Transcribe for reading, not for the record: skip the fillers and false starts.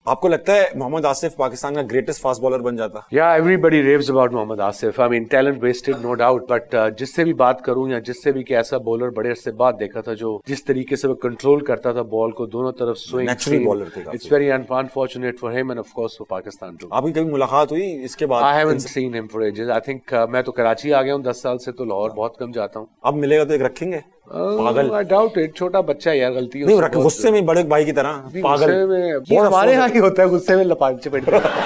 आपको लगता है मोहम्मद आसिफ पाकिस्तान का ग्रेटेस्ट फास्ट बॉलर बन जाता? या everybody raves about Mohammad Asif. I mean talent wasted no doubt, but जिससे भी बात करूं या जिससे भी कि ऐसा बॉलर बड़े अरसे बाद देखा था जो जिस तरीके से वो कंट्रोल करता था बॉल को, दोनों तरफ स्विंग, नेचुरल बॉलर थे। It's very unfortunate for him and of course for Pakistan too. आपकी कभी मुलाकात हुई इसके बाद? I haven't seen him for ages. I think मैं तो कराची आ गया हूं 10 साल से, तो लाहौर बहुत कम जाता हूं। अब मिलेगा तो एक रखेंगे? पागल। आई डाउट इट, छोटा बच्चा है यार, गलती नहीं, गुस्से में बड़े भाई की तरह पागल। ये हमारे यहाँ ही होता है, गुस्से में लपाट चपेट